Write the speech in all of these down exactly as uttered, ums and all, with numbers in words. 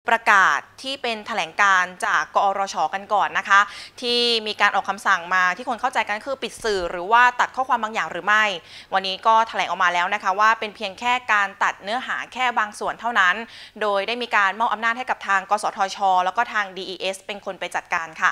ประกาศที่เป็นแถลงการจากกอรช.กันก่อนนะคะที่มีการออกคำสั่งมาที่คนเข้าใจกันคือปิดสื่อหรือว่าตัดข้อความบางอย่างหรือไม่วันนี้ก็แถลงออกมาแล้วนะคะว่าเป็นเพียงแค่การตัดเนื้อหาแค่บางส่วนเท่านั้นโดยได้มีการมอบอำนาจให้กับทางกสทช.แล้วก็ทาง ดี อี เอส เป็นคนไปจัดการค่ะ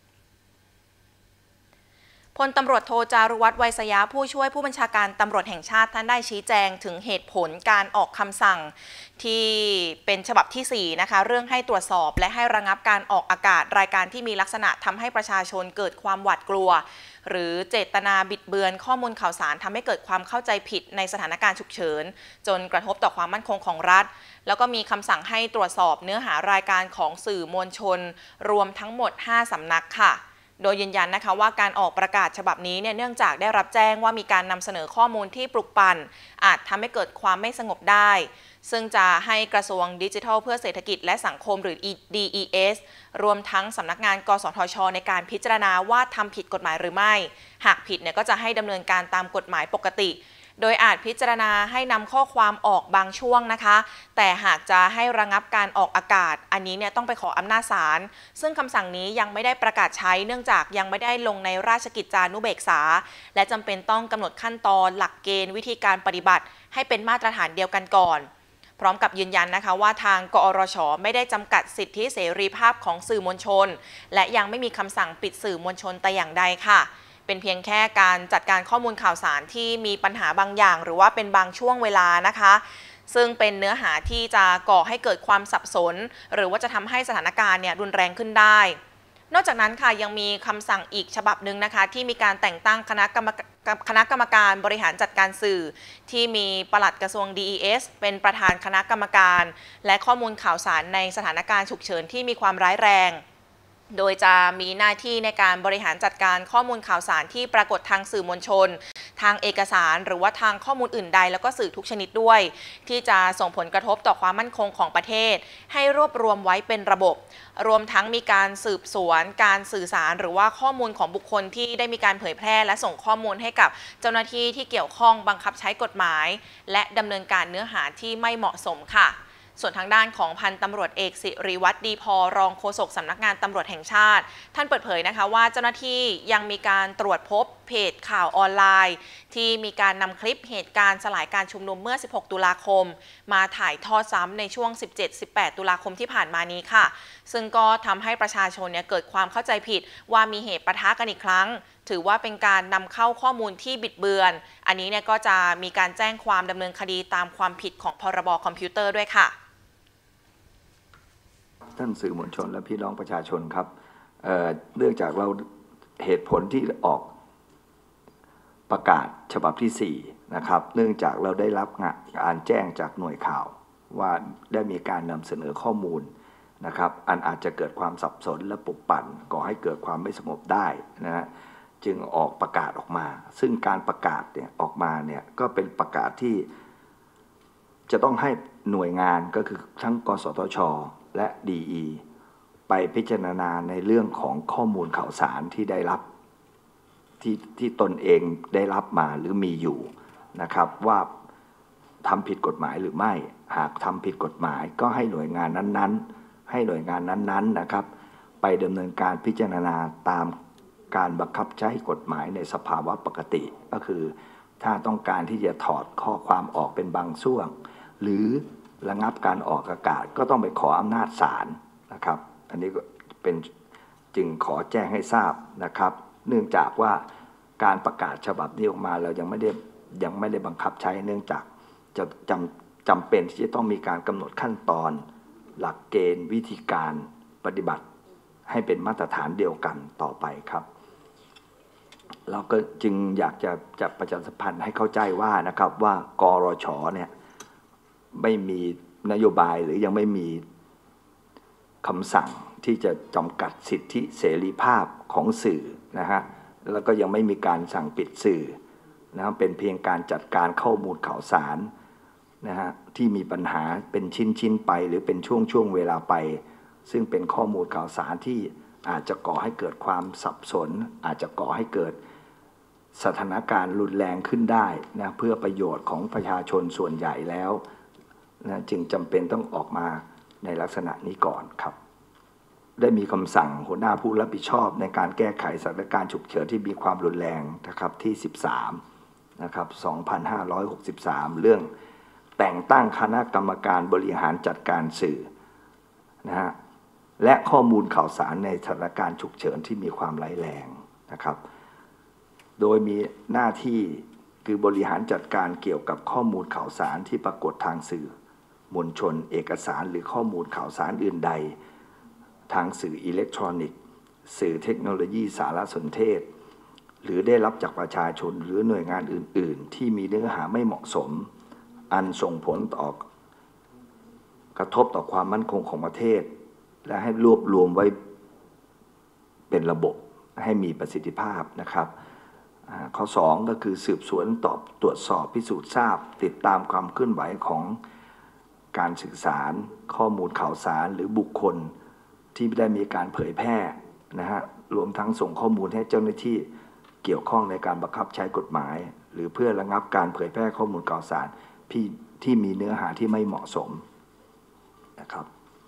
พลตำรวจโทจารุวัฒน์ ไวยสยาผู้ช่วยผู้บัญชาการตำรวจแห่งชาติท่านได้ชี้แจงถึงเหตุผลการออกคำสั่งที่เป็นฉบับที่สี่นะคะเรื่องให้ตรวจสอบและให้ระงับการออกอากาศรายการที่มีลักษณะทำให้ประชาชนเกิดความหวาดกลัวหรือเจตนาบิดเบือนข้อมูลข่าวสารทำให้เกิดความเข้าใจผิดในสถานการณ์ฉุกเฉินจนกระทบต่อความมั่นคงของรัฐแล้วก็มีคำสั่งให้ตรวจสอบเนื้อหารายการของสื่อมวลชนรวมทั้งหมดห้าสำนักค่ะโดยยืนยันนะคะว่าการออกประกาศฉบับนี้เนี่ยเนื่องจากได้รับแจ้งว่ามีการนำเสนอข้อมูลที่ปลุกปั่นอาจทำให้เกิดความไม่สงบได้ซึ่งจะให้กระทรวงดิจิทัลเพื่อเศรษฐกิจและสังคมหรือ ดี อี เอส รวมทั้งสำนักงานกสทช.ในการพิจารณาว่าทำผิดกฎหมายหรือไม่หากผิดเนี่ยก็จะให้ดำเนินการตามกฎหมายปกติโดยอาจพิจารณาให้นำข้อความออกบางช่วงนะคะแต่หากจะให้ระงับการออกอากาศอันนี้เนี่ยต้องไปขออำนาจศาลซึ่งคำสั่งนี้ยังไม่ได้ประกาศใช้เนื่องจากยังไม่ได้ลงในราชกิจจานุเบกษาและจำเป็นต้องกำหนดขั้นตอนหลักเกณฑ์วิธีการปฏิบัติให้เป็นมาตรฐานเดียวกันก่อนพร้อมกับยืนยันนะคะว่าทางกอรช.ไม่ได้จำกัดสิทธิเสรีภาพของสื่อมวลชนและยังไม่มีคำสั่งปิดสื่อมวลชนแต่อย่างใดค่ะเป็นเพียงแค่การจัดการข้อมูลข่าวสารที่มีปัญหาบางอย่างหรือว่าเป็นบางช่วงเวลานะคะซึ่งเป็นเนื้อหาที่จะก่อให้เกิดความสับสนหรือว่าจะทำให้สถานการณ์เนี่ยรุนแรงขึ้นได้นอกจากนั้นค่ะยังมีคำสั่งอีกฉบับหนึ่งนะคะที่มีการแต่งตั้งคณะกรรมคณะกรรมการบริหารจัดการสื่อที่มีปลัดกระทรวง ดี อี เอส เป็นประธานคณะกรรมการและข้อมูลข่าวสารในสถานการณ์ฉุกเฉินที่มีความร้ายแรงโดยจะมีหน้าที่ในการบริหารจัดการข้อมูลข่าวสารที่ปรากฏทางสื่อมวลชนทางเอกสารหรือว่าทางข้อมูลอื่นใดแล้วก็สื่อทุกชนิดด้วยที่จะส่งผลกระทบต่อความมั่นคงของประเทศให้รวบรวมไว้เป็นระบบรวมทั้งมีการสืบสวนการสื่อสารหรือว่าข้อมูลของบุคคลที่ได้มีการเผยแพร่และส่งข้อมูลให้กับเจ้าหน้าที่ที่เกี่ยวข้องบังคับใช้กฎหมายและดำเนินการเนื้อหาที่ไม่เหมาะสมค่ะส่วนทางด้านของพันตำรวจเอกสิริวัฒน์ดีพอรองโฆษกสำนักงานตำรวจแห่งชาติท่านเปิดเผยนะคะว่าเจ้าหน้าที่ยังมีการตรวจพบเพจข่าวออนไลน์ที่มีการนำคลิปเหตุการณ์สลายการชุมนุมเมื่อสิบหกตุลาคมมาถ่ายทอดซ้ำในช่วง สิบเจ็ด สิบแปด ตุลาคมที่ผ่านมานี้ค่ะซึ่งก็ทำให้ประชาชนเนี่ยเกิดความเข้าใจผิดว่ามีเหตุปะทะกันอีกครั้งถือว่าเป็นการนำเข้าข้อมูลที่บิดเบือนอันนี้เนี่ยก็จะมีการแจ้งความดำเนินคดีตามความผิดของพรบคอมพิวเตอร์ด้วยค่ะท่านสื่อมวลชนและพี่น้องประชาชนครับ เอ่อ เนื่องจากเราเหตุผลที่ออกประกาศฉบับที่สี่นะครับเนื่องจากเราได้รับการแจ้งจากหน่วยข่าวว่าได้มีการนำเสนอข้อมูลนะครับอันอาจจะเกิดความสับสนและปลุกปั่นก่อให้เกิดความไม่สงบได้นะฮะจึงออกประกาศออกมาซึ่งการประกาศเนี่ยออกมาเนี่ยก็เป็นประกาศที่จะต้องให้หน่วยงานก็คือทั้งกสทช.และ ดี อี ไปพิจารณาในเรื่องของข้อมูลข่าวสารที่ได้รับที่ที่ตนเองได้รับมาหรือมีอยู่นะครับว่าทำผิดกฎหมายหรือไม่หากทำผิดกฎหมายก็ให้หน่วยงานนั้นๆให้หน่วยงานนั้นๆนะครับไปดำเนินการพิจารณาตามการบังคับใช้กฎหมายในสภาวะปกติก็คือถ้าต้องการที่จะถอดข้อความออกเป็นบางช่วงหรือระงับการออกอากาศก็ต้องไปขออำนาจศาลนะครับอันนี้ก็เป็นจึงขอแจ้งให้ทราบนะครับเนื่องจากว่าการประกาศฉบับนี้ออกมาเรายังไม่ได้ยังไม่ได้บังคับใช้เนื่องจากจะจำจำเป็นที่จะต้องมีการกำหนดขั้นตอนหลักเกณฑ์วิธีการปฏิบัติให้เป็นมาตรฐานเดียวกันต่อไปครับเราก็จึงอยากจะจะประชาสัมพันธ์ให้เข้าใจว่านะครับว่ากรช.เนี่ยไม่มีนโยบายหรือยังไม่มีคำสั่งที่จะจำกัดสิทธิเสรีภาพของสื่อนะฮะแล้วก็ยังไม่มีการสั่งปิดสื่อนะเป็นเพียงการจัดการข้อมูลข่าวสารนะฮะที่มีปัญหาเป็นชิ้นๆไปหรือเป็นช่วงๆเวลาไปซึ่งเป็นข้อมูลข่าวสารที่อาจจะก่อให้เกิดความสับสนอาจจะก่อให้เกิดสถานการณ์รุนแรงขึ้นได้นะเพื่อประโยชน์ของประชาชนส่วนใหญ่แล้วนะจึงจำเป็นต้องออกมาในลักษณะนี้ก่อนครับได้มีคำสั่งหัวหน้าผู้รับผิดชอบในการแก้ไขสถานการณ์ฉุกเฉินที่มีความรุนแรงนะครับที่สิบสามนะครับสองพันห้าร้อยหกสิบสามเรื่องแต่งตั้งคณะกรรมการบริหารจัดการสื่อนะฮะและข้อมูลข่าวสารในสถานการณ์ฉุกเฉินที่มีความร้ายแรงนะครับโดยมีหน้าที่คือบริหารจัดการเกี่ยวกับข้อมูลข่าวสารที่ปรากฏทางสื่อมวลชนเอกสารหรือข้อมูลข่าวสารอื่นใดทางสื่ออิเล็กทรอนิกส์สื่อเทคโนโลยีสารสนเทศหรือได้รับจากประชาชนหรือหน่วยงานอื่นๆที่มีเนื้อหาไม่เหมาะสมอันส่งผลต่อกระทบต่อความมั่นคงของประเทศและให้รวบรวมไว้เป็นระบบให้มีประสิทธิภาพนะครับข้อสองก็คือสืบสวนตอบตรวจสอบพิสูจน์ทราบติดตามความเคลื่อนไหวของการสื่อสารข้อมูลข่าวสารหรือบุคคลที่ได้มีการเผยแพร่นะฮะรวมทั้งส่งข้อมูลให้เจ้าหน้าที่เกี่ยวข้องในการบังคับใช้กฎหมายหรือเพื่อระงับการเผยแพร่ข้อมูลข่าวสารที่ที่มีเนื้อหาที่ไม่เหมาะสมนะครับ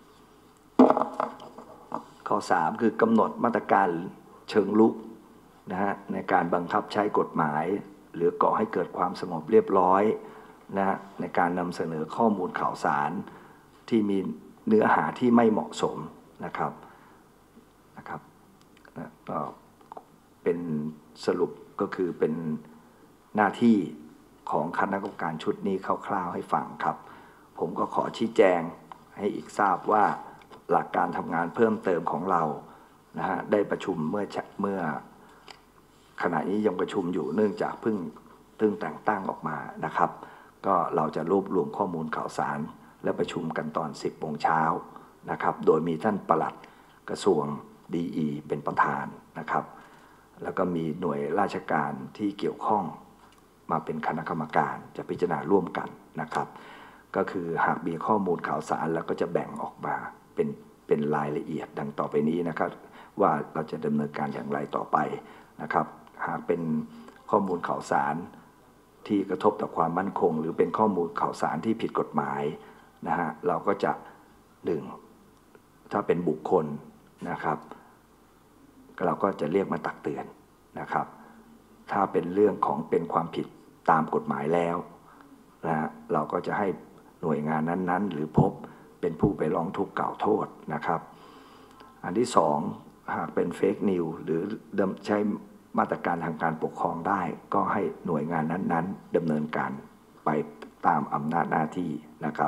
ข้อสามคือกำหนดมาตรการเชิงลุกนะฮะในการบังคับใช้กฎหมายหรือก่อให้เกิดความสงบเรียบร้อยนะในการนำเสนอข้อมูลข่าวสารที่มีเนื้อหาที่ไม่เหมาะสมนะครับนะครับนะก็เป็นสรุปก็คือเป็นหน้าที่ของคณะกรรมการชุดนี้คร่าวๆให้ฟังครับผมก็ขอชี้แจงให้อีกทราบว่าหลักการทำงานเพิ่มเติมของเรานะฮะได้ประชุมเมื่อเมื่อขณะนี้ยังประชุมอยู่เนื่องจากเพิ่งเพิ่งแต่งตั้งออกมานะครับก็เราจะรวบรวมข้อมูลข่าวสารและประชุมกันตอนสิบโมงเช้านะครับโดยมีท่านปลัดกระทรวง ดี อี เป็นประธานนะครับแล้วก็มีหน่วยราชการที่เกี่ยวข้องมาเป็นคณะกรรมการจะพิจารณาร่วมกันนะครับก็คือหากมีข้อมูลข่าวสารแล้วก็จะแบ่งออกมาเป็นเป็นรายละเอียดดังต่อไปนี้นะครับว่าเราจะดำเนินการอย่างไรต่อไปนะครับหากเป็นข้อมูลข่าวสารที่กระทบต่อความมั่นคงหรือเป็นข้อมูลข่าวสารที่ผิดกฎหมายนะฮะเราก็จะหนึ่งถ้าเป็นบุคคลนะครับเราก็จะเรียกมาตักเตือนนะครับถ้าเป็นเรื่องของเป็นความผิดตามกฎหมายแล้วนะเราก็จะให้หน่วยงานนั้นๆหรือพบเป็นผู้ไปร้องทุกข์กล่าวโทษนะครับอันที่สองหากเป็นเฟกนิวหรือใช้มาตรการทางการปกครองได้ก็ให้หน่วยงานนั้นๆดำเนินการไปตามอำนาจหน้าที่นะครับ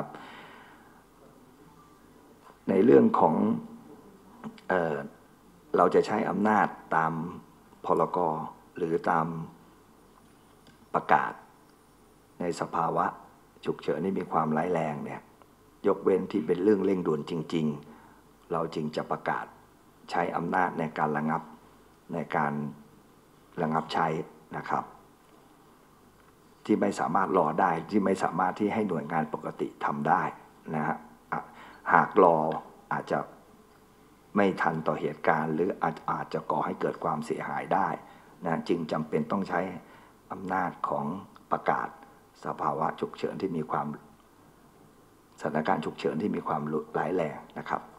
ในเรื่องของเอ่อเราจะใช้อำนาจตามพรก.หรือตามประกาศในสภาวะฉุกเฉินที่มีความร้ายแรงเนี่ยยกเว้นที่เป็นเรื่องเร่งด่วนจริงๆเราจึงจะประกาศใช้อำนาจในการระงับในการระงับใช้นะครับที่ไม่สามารถรอได้ที่ไม่สามารถที่ให้หน่วยงานปกติทำได้นะฮะหากรออาจจะไม่ทันต่อเหตุการณ์หรืออาจอาจจะก่อให้เกิดความเสียหายได้นะจึงจำเป็นต้องใช้อำนาจของประกาศสภาวะฉุกเฉินที่มีความสถานการณ์ฉุกเฉินที่มีความร้ายแรงนะครับ